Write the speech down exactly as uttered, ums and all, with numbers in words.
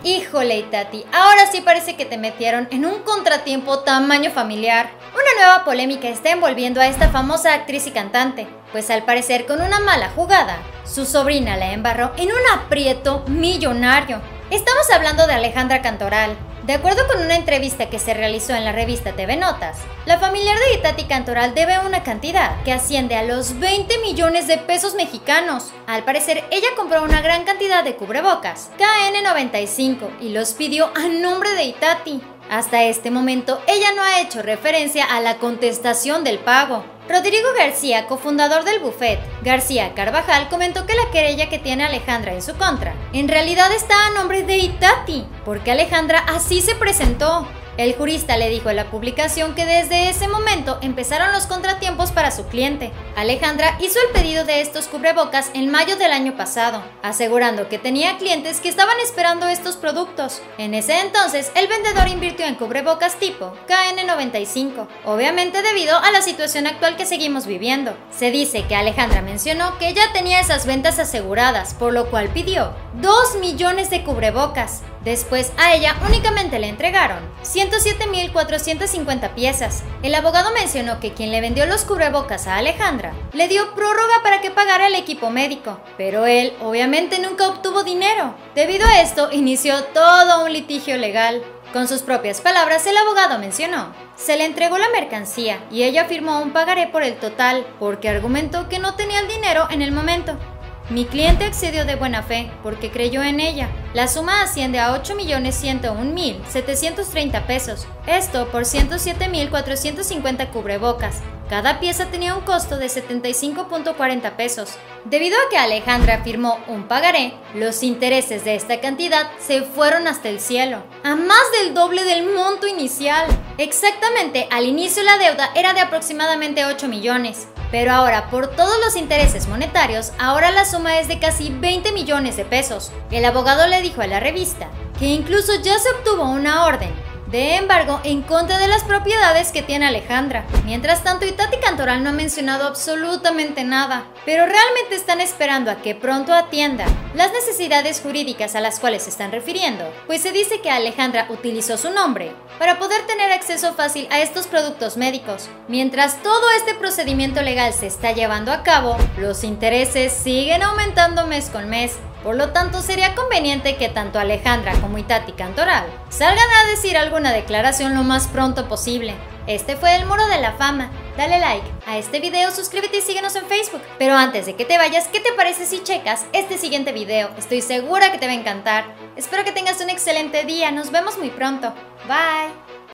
Híjole, Itati, ahora sí parece que te metieron en un contratiempo tamaño familiar. Una nueva polémica está envolviendo a esta famosa actriz y cantante, pues al parecer con una mala jugada, su sobrina la embarró en un aprieto millonario. Estamos hablando de Alejandra Cantoral. De acuerdo con una entrevista que se realizó en la revista T V Notas, la familiar de Itati Cantoral debe una cantidad que asciende a los veinte millones de pesos mexicanos. Al parecer, ella compró una gran cantidad de cubrebocas K N noventa y cinco y los pidió a nombre de Itati. Hasta este momento, ella no ha hecho referencia a la contestación del pago. Rodrigo García, cofundador del bufet García Carvajal, comentó que la querella que tiene Alejandra en su contra en realidad está a nombre de Itati, porque Alejandra así se presentó. El jurista le dijo a la publicación que desde ese momento empezaron los contratiempos para su cliente. Alejandra hizo el pedido de estos cubrebocas en mayo del año pasado, asegurando que tenía clientes que estaban esperando estos productos. En ese entonces, el vendedor invirtió en cubrebocas tipo K N noventa y cinco, obviamente debido a la situación actual que seguimos viviendo. Se dice que Alejandra mencionó que ya tenía esas ventas aseguradas, por lo cual pidió dos millones de cubrebocas. Después, a ella únicamente le entregaron ciento siete mil cuatrocientas cincuenta piezas. El abogado mencionó que quien le vendió los cubrebocas a Alejandra le dio prórroga para que pagara el equipo médico, pero él obviamente nunca obtuvo dinero. Debido a esto, inició todo un litigio legal. Con sus propias palabras, el abogado mencionó: se le entregó la mercancía y ella firmó un pagaré por el total, porque argumentó que no tenía el dinero en el momento. Mi cliente accedió de buena fe porque creyó en ella. La suma asciende a ocho millones ciento un mil setecientos treinta pesos. Esto por ciento siete mil cuatrocientos cincuenta cubrebocas. Cada pieza tenía un costo de setenta y cinco punto cuarenta pesos. Debido a que Alejandra firmó un pagaré, los intereses de esta cantidad se fueron hasta el cielo, a más del doble del monto inicial. Exactamente, al inicio la deuda era de aproximadamente ocho millones. Pero ahora, por todos los intereses monetarios, ahora la suma es de casi veinte millones de pesos. El abogado le dijo a la revista que incluso ya se obtuvo una orden de embargo en contra de las propiedades que tiene Alejandra. Mientras tanto, Itati Cantoral no ha mencionado absolutamente nada, pero realmente están esperando a que pronto atienda las necesidades jurídicas a las cuales se están refiriendo, pues se dice que Alejandra utilizó su nombre para poder tener acceso fácil a estos productos médicos. Mientras todo este procedimiento legal se está llevando a cabo, los intereses siguen aumentando mes con mes. Por lo tanto, sería conveniente que tanto Alejandra como Itati Cantoral salgan a decir alguna declaración lo más pronto posible. Este fue el Muro de la Fama. Dale like a este video, suscríbete y síguenos en Facebook. Pero antes de que te vayas, ¿qué te parece si checas este siguiente video? Estoy segura que te va a encantar. Espero que tengas un excelente día. Nos vemos muy pronto. Bye.